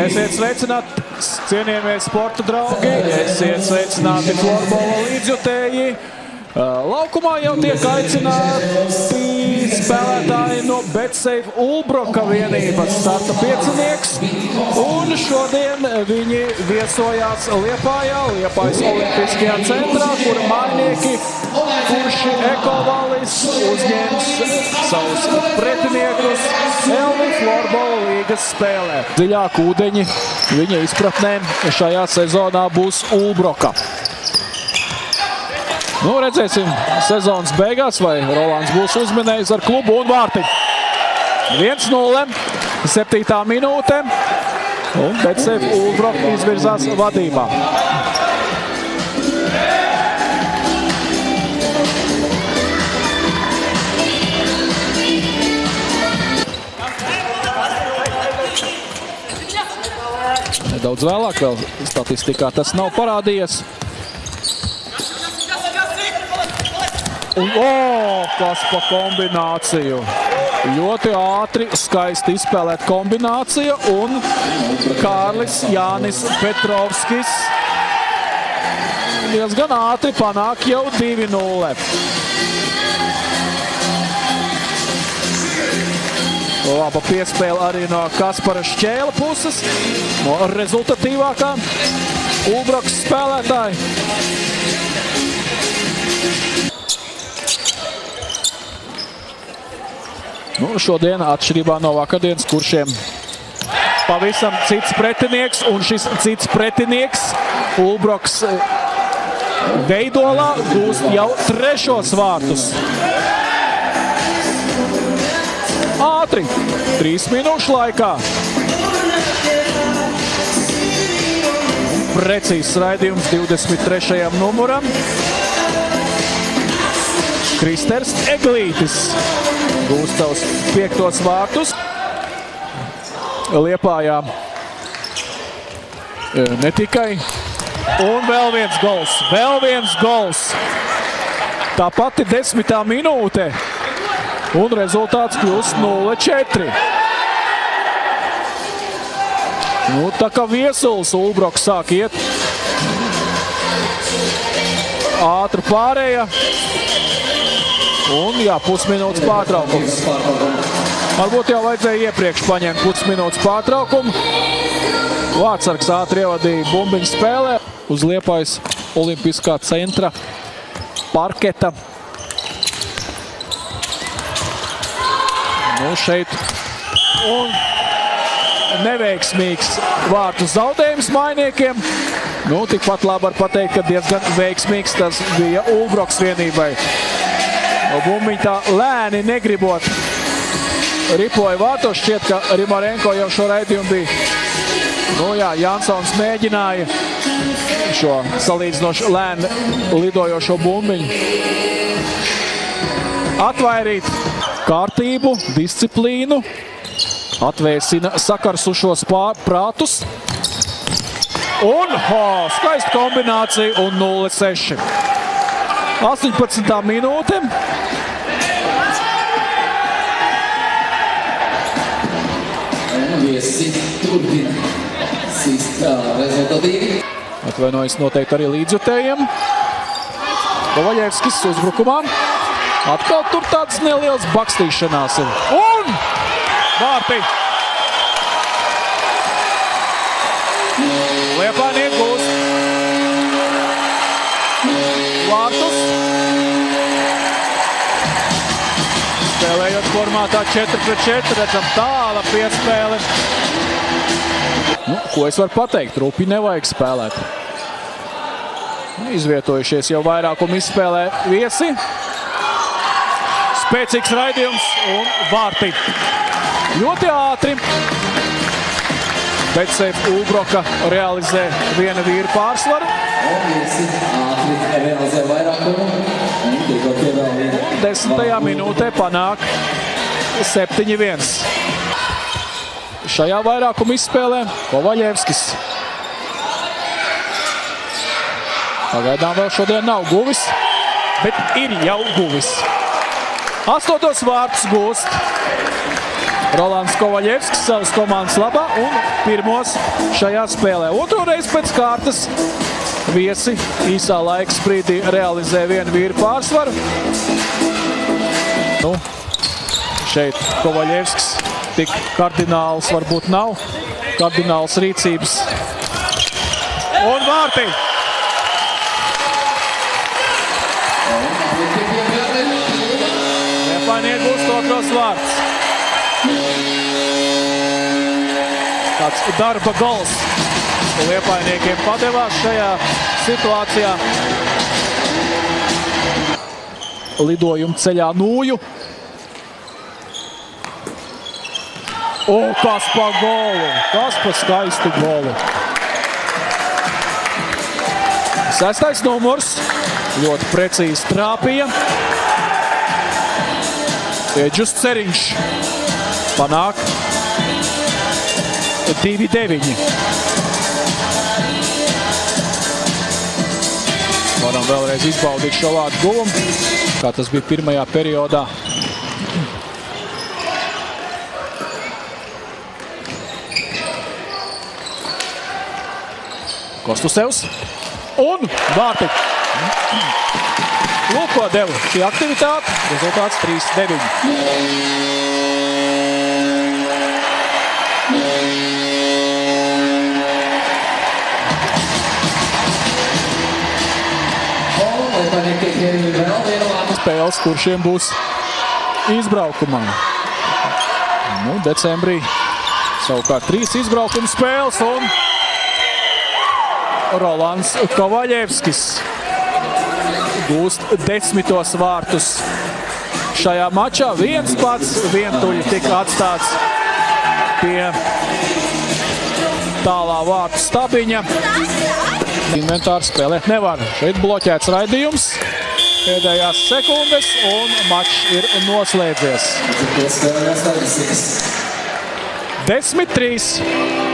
Esiet sveicināti, cienījamie sporta draugi, esiet sveicināti florbola līdzjutēji. Laukumā jau tiek aicināti spēlētāji no BetSafe Ulbroka vienības starta piecinieks. Un šodien viņi viesojās Liepājā, Liepājas olimpiskajā centrā, kura mājnieki, kurš Ekovalis uzņems savus pretiniekus Elvi florbola līgas spēlē. Dziļāk ūdeņi viņa izpratnē šajā sezonā būs Ulbroka. Nu, redzēsim sezonas beigās, vai Rolands būs uzminējis ar klubu un vārti. 1-0, 7. minūte, un BetSafe Ulbroka izvirzās vadībā. Nedaudz vēlāk vēl statistikā tas nav parādījies. Un, kas pa kombināciju. Ļoti ātri, skaisti izspēlēt kombinācija. Un Kārlis Jānis Petrovskis diezgan ātri panāk jau 2-0. Laba piespēle arī no Kaspara Šķēla puses, no rezultatīvākā Ulbrokas spēlētāja. Nu, šodien atšķirībā no vakardienas, kuršiem pavisam cits pretinieks, un šis cits pretinieks Ulbrokas veidolā gūst jau 3. vārtus. Ātri, 3 minūšu laikā. Precīzs raidījums 23. numuram. Kristers Eglītis gūst savus 5. vārtus. Liepājā ne tikai. Un vēl viens gols. Tā pati 10. minūte. Un rezultāts kļūst 0-4. Nu, tā kā viesulis Ulbroka sāk iet. Ātri pārēja. Un, jā, pusminūtes pārtraukums. Varbūt jau vajadzēja iepriekš paņemt pusminūtes pārtraukumu. Vārtsargs ātri ievadīja bumbiņu spēlē uz Liepājas olimpiskā centra parketa. Nu, šeit un neveiksmīgs vārtu zaudējums mājniekiem. Nu, tikpat labi var pateikt, ka diezgan veiksmīgs tas bija Ulbrokas vienībai. Bumbiņi tā lēni negribot ripoja vārtos. Šķiet, ka Rimarenko jau šo raidījumu bija. Nu jā, Jansons mēģināja šo salīdzinoši lēni lidojošo bumbiņu atvairīt. Kārtību, disciplīnu, atvēsina sakarsušos prātus. Un skaista kombinācija un 0-6. 18. minūte. Viesi turpina sist rezultatīvi. Atvainojas noteikti arī līdzjutējiem. Kovaļevskis uzbrukumā. Atkal tur tāds neliels bakstīšanās ir. Un vārti. Liepājnieki gūst vārtus. Spēlējot formātā 4-4, redzam tāla piespēle. Nu, ko es varu pateikt? Rupi nevajag spēlēt. Izvietojušies jau vairākumu izspēlē viesi. Spēcīgs raidījums un vārti. Ļoti ātri. BetSafe Ulbroka realizē viena vīra pārsvaru. Un viesi ātri realizē vairākumu. Un tikko pievēl vienu. 10. minūtē panāk 7-1. Šajā vairākumu izspēlē Kovaļevskis. Pagaidām vēl šodien nav guvis, bet ir jau guvis. 8. vārtus gūst Rolands Kovaļevskis savas komandas labā un pirmos šajā spēlē. Otro reizi pēc kārtas viesi īsā laika sprīdī realizē vienu vīru pārsvaru. Nu, šeit Kovaļevskis tik kardināls varbūt nav. Kardināls rīcības. Un vārti! Liepaini iegūst otros vārts. Tāds darba gols Liepainiekiem padevās šajā situācijā. Lidojumu ceļā Nūju. O, kas pa golu! Kas pa skaistu golu! 6. numurs. Ļoti precīzi trāpīja. Ieģus Ceriņš panāk 2-9. Varam vēlreiz izbaudīt šo vārdu guvumu, kā tas bija pirmajā periodā. Kostusevs un vārti. Lūk, ko deva šī aktivitāte. Rezultāts 3-9. Spēles, kuršiem būs izbraukumā. Nu, decembrī savukārt 3 izbraukuma spēles un Rolands Kovaļevskis gūst 10. vārtus šajā mačā. Viens pats vientuļi tika atstāts pie tālā vārtu stabiņa. Inventāru spēlēt nevar. Šeit bloķēts raidījums. Pēdējās sekundes un mačs ir noslēdzies. 10-3.